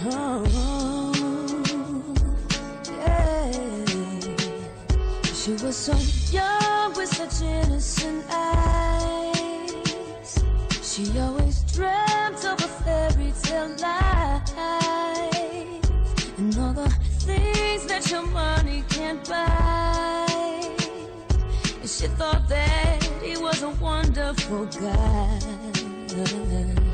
Oh, yeah. She was so young with such innocent eyes. She always dreamt of a fairy tale life and all the things that your money can't buy. And she thought that he was a wonderful guy.